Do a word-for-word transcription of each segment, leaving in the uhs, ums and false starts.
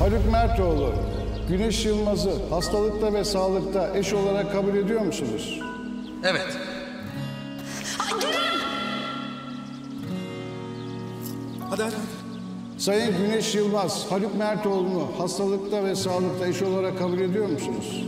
Haluk Mertoğlu, Güneş Yılmaz'ı hastalıkta ve sağlıkta eş olarak kabul ediyor musunuz? Evet. Ay durun! Hadi hadi. Sayın Güneş Yılmaz, Haluk Mertoğlu'nu hastalıkta ve sağlıkta eş olarak kabul ediyor musunuz?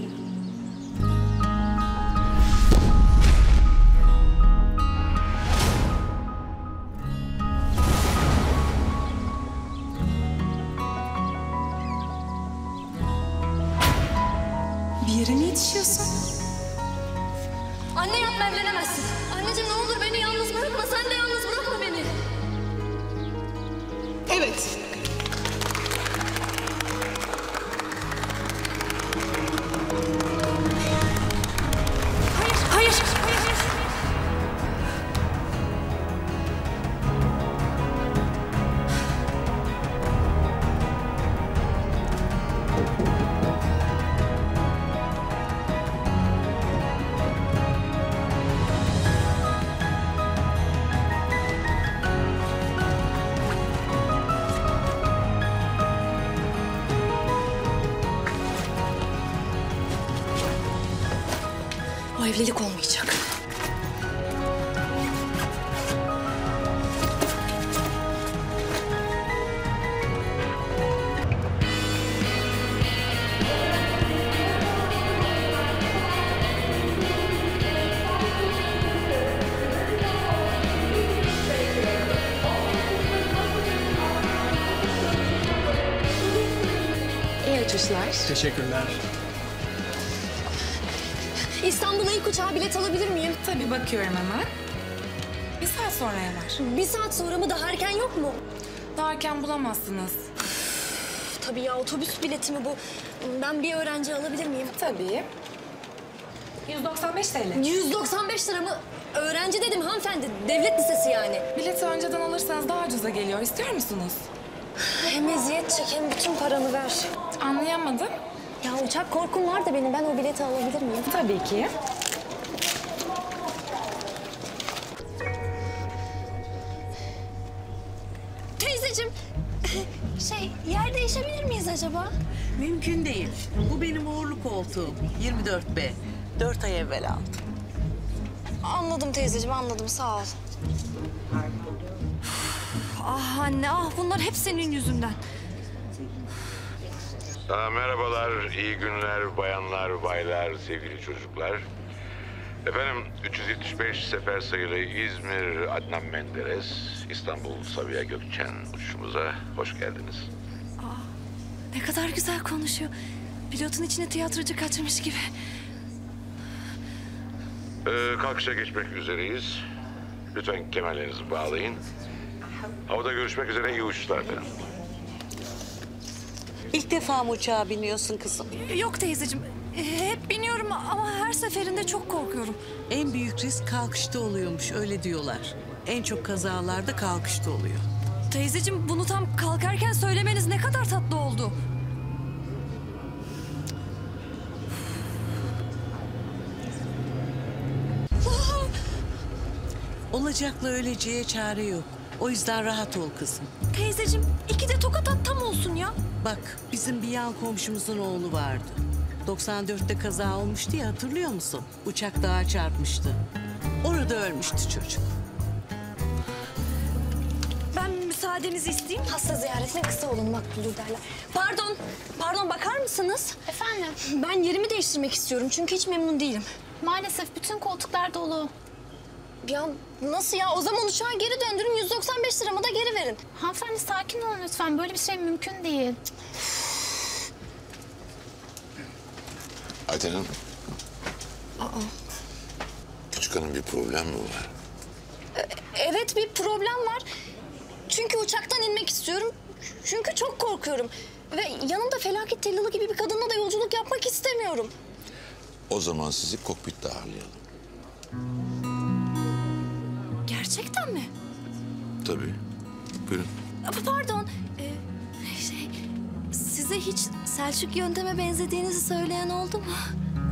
Bir yere mi yetişiyorsun? Anne yapma, evlenemezsin. Anneciğim ne olur beni yalnız bırakma. Sen de yalnız bırakma beni. Evet. Hayır, hayır, hayır. O evlilik olmayacak. İyi uçuşlar. Teşekkürler. İstanbul'a ilk uçağa bilet alabilir miyim? Tabii bakıyorum hemen. Bir saat sonraya var. Bir saat sonra mı, daha erken yok mu? Daha erken bulamazsınız. Tabii ya, otobüs bileti mi bu? Ben bir öğrenci alabilir miyim? Tabii. yüz doksan beş TL. yüz doksan beş lira mı? Öğrenci dedim hanımefendi. Devlet lisesi yani. Bileti önceden alırsanız daha ucuza geliyor. İstiyor musunuz? Hem eziyet çek hem bütün paramı ver. Anlayamadım. Ya uçak korkum var da benim. Ben o bileti alabilir miyim? Tabii ki. Teyzeciğim, şey yer değişebilir miyiz acaba? Mümkün değil. Bu benim uğurlu koltuğum. yirmi dört B. Dört ay evvel aldım. Anladım teyzeciğim, anladım. Sağ ol. Ah anne, ah bunlar hep senin yüzünden. Aa, merhabalar, iyi günler bayanlar, baylar, sevgili çocuklar. Efendim, üç yüz yetmiş beş sefer sayılı İzmir Adnan Menderes, İstanbul Sabiha Gökçen uçuşumuza hoş geldiniz. Ne kadar güzel konuşuyor. Pilotun içine tiyatrocu kaçırmış gibi. Ee, kalkışa geçmek üzereyiz. Lütfen kemerlerinizi bağlayın. Havada görüşmek üzere, iyi uçuşlar efendim. İlk defa mı uçağa biniyorsun kızım? Yok teyzeciğim, hep biniyorum ama her seferinde çok korkuyorum. En büyük risk kalkışta oluyormuş, öyle diyorlar. En çok kazalarda kalkışta oluyor. Teyzeciğim bunu tam kalkarken söylemeniz ne kadar tatlı oldu. Olacakla öleceğe çare yok. O yüzden rahat ol kızım. Teyzeciğim iki de tokat at tam olsun ya. Bak, bizim bir yan komşumuzun oğlu vardı. doksan dörtte kaza olmuştu ya, hatırlıyor musun? Uçak dağa çarpmıştı. Orada ölmüştü çocuk. Ben müsaadenizi isteyeyim. Hasta ziyaretine kısa olun makbulü derler. Pardon, pardon bakar mısınız? Efendim? Ben yerimi değiştirmek istiyorum çünkü hiç memnun değilim. Maalesef bütün koltuklar dolu. Ya nasıl ya? O zaman uçağa geri döndürün, yüz doksan beş liramı da geri verin. Hanımefendi sakin olun lütfen. Böyle bir şey mümkün değil. Ayten Hanım. Aa. Küçük hanım, bir problem mi var? Evet bir problem var. Çünkü uçaktan inmek istiyorum. Çünkü çok korkuyorum. Ve yanımda felaket tellalı gibi bir kadınla da yolculuk yapmak istemiyorum. O zaman sizi kokpitte ağırlayalım. Gerçekten mi? Tabii. Buyurun. Pardon. Ee, şey, size hiç Selçuk yönteme benzediğinizi söyleyen oldu mu?